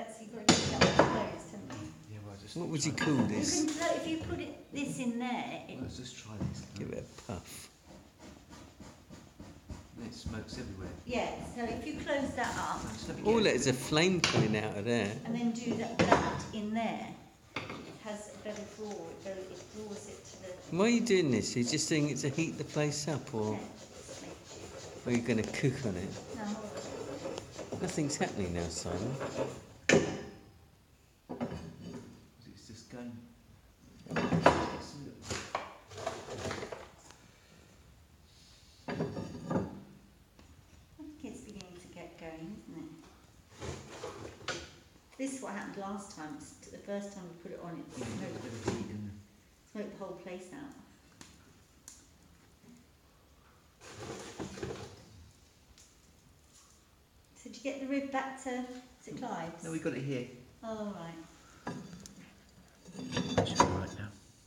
that's, you've got to get that closed, haven't you? Yeah, well, just. What would you call this? You can, if you put this in there, Let's just try this. Give it a puff. It smokes everywhere. yeah, so if you close that up All there's a flame coming out of there. and then do that in there, it has a better draw, it draws it to the... Why are you doing this? You're just doing it to heat the place up, or are you going to cook on it? No, Nothing's happening now, Simon. It's just going. I think it's beginning to get going, isn't it? This is what happened last time. The first time we put it on, it smoked the whole place out. So did you get the rib back to Clive's? No, we got it here. Oh, right.